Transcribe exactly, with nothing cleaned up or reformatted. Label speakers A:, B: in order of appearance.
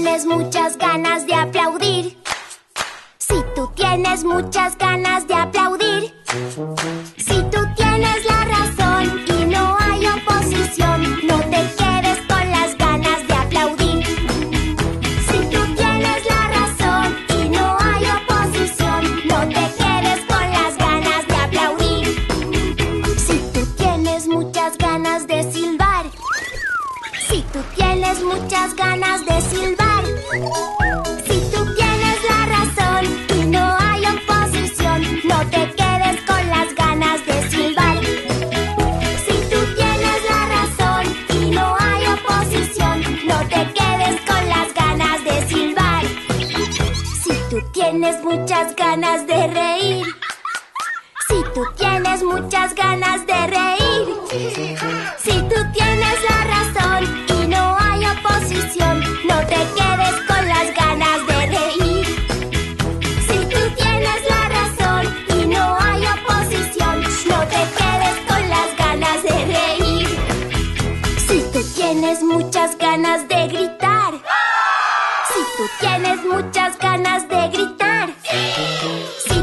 A: tienes muchas ganas de aplaudir, si tú tienes muchas ganas de aplaudir, si tú tienes la razón y no hay oposición, no te quedes con las ganas de aplaudir. Si tú tienes la razón y no hay oposición, no te quedes con las ganas de aplaudir. Si tú tienes muchas ganas de silbar, si tú tienes muchas ganas de silbar, si tú tienes la razón y no hay oposición, no te quedes con las ganas de silbar. Si tú tienes la razón y no hay oposición, no te quedes con las ganas de silbar. Si tú tienes muchas ganas de reír, si tú tienes muchas ganas de reír, si tú tienes la razón y no hay oposición, no te quedes con las ganas de reír. Si tú tienes la razón y no hay oposición, no te quedes con las ganas de reír. Si tú tienes muchas ganas de gritar, si tú tienes muchas ganas de gritar, si